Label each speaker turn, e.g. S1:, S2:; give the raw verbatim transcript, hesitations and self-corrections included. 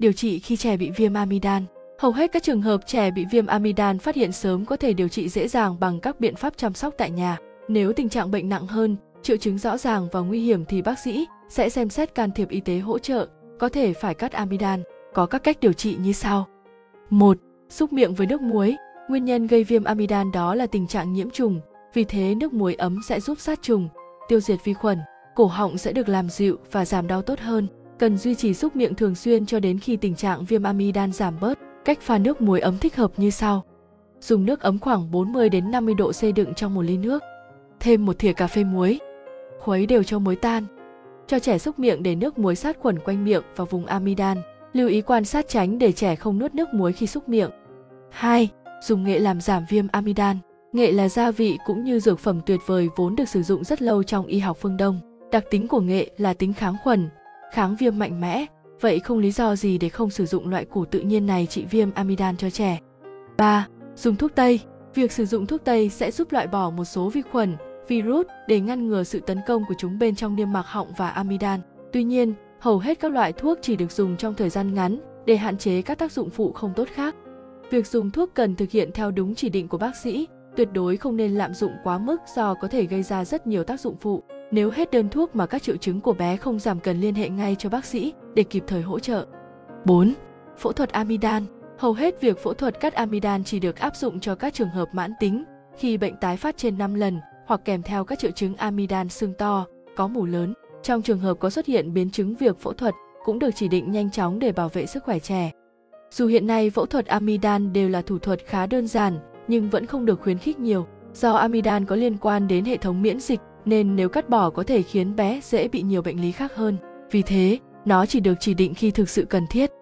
S1: Điều trị khi trẻ bị viêm amidan. Hầu hết các trường hợp trẻ bị viêm amidan phát hiện sớm có thể điều trị dễ dàng bằng các biện pháp chăm sóc tại nhà. Nếu tình trạng bệnh nặng hơn, triệu chứng rõ ràng và nguy hiểm thì bác sĩ sẽ xem xét can thiệp y tế hỗ trợ, có thể phải cắt amidan. Có các cách điều trị như sau. một. Súc miệng với nước muối. Nguyên nhân gây viêm amidan đó là tình trạng nhiễm trùng, vì thế nước muối ấm sẽ giúp sát trùng, tiêu diệt vi khuẩn. Cổ họng sẽ được làm dịu và giảm đau tốt hơn. Cần duy trì súc miệng thường xuyên cho đến khi tình trạng viêm amidan giảm bớt. Cách pha nước muối ấm thích hợp như sau. Dùng nước ấm khoảng bốn mươi đến năm mươi độ C đựng trong một ly nước. Thêm một thìa cà phê muối. Khuấy đều cho muối tan. Cho trẻ súc miệng để nước muối sát khuẩn quanh miệng và vùng amidan. Lưu ý quan sát tránh để trẻ không nuốt nước muối khi súc miệng. hai. Dùng nghệ làm giảm viêm amidan. Nghệ là gia vị cũng như dược phẩm tuyệt vời vốn được sử dụng rất lâu trong y học phương Đông. Đặc tính của nghệ là tính kháng khuẩn, kháng viêm mạnh mẽ, vậy không lý do gì để không sử dụng loại củ tự nhiên này trị viêm amidan cho trẻ. ba. Dùng thuốc tây. Việc sử dụng thuốc tây sẽ giúp loại bỏ một số vi khuẩn, virus để ngăn ngừa sự tấn công của chúng bên trong niêm mạc họng và amidan. Tuy nhiên, hầu hết các loại thuốc chỉ được dùng trong thời gian ngắn để hạn chế các tác dụng phụ không tốt khác. Việc dùng thuốc cần thực hiện theo đúng chỉ định của bác sĩ, tuyệt đối không nên lạm dụng quá mức do có thể gây ra rất nhiều tác dụng phụ. Nếu hết đơn thuốc mà các triệu chứng của bé không giảm cần liên hệ ngay cho bác sĩ để kịp thời hỗ trợ. bốn. Phẫu thuật amidan. Hầu hết việc phẫu thuật cắt amidan chỉ được áp dụng cho các trường hợp mãn tính, khi bệnh tái phát trên năm lần hoặc kèm theo các triệu chứng amidan sưng to, có mủ lớn. Trong trường hợp có xuất hiện biến chứng, việc phẫu thuật cũng được chỉ định nhanh chóng để bảo vệ sức khỏe trẻ. Dù hiện nay phẫu thuật amidan đều là thủ thuật khá đơn giản, nhưng vẫn không được khuyến khích nhiều. Do amidan có liên quan đến hệ thống miễn dịch, nên nếu cắt bỏ có thể khiến bé dễ bị nhiều bệnh lý khác hơn. Vì thế, nó chỉ được chỉ định khi thực sự cần thiết.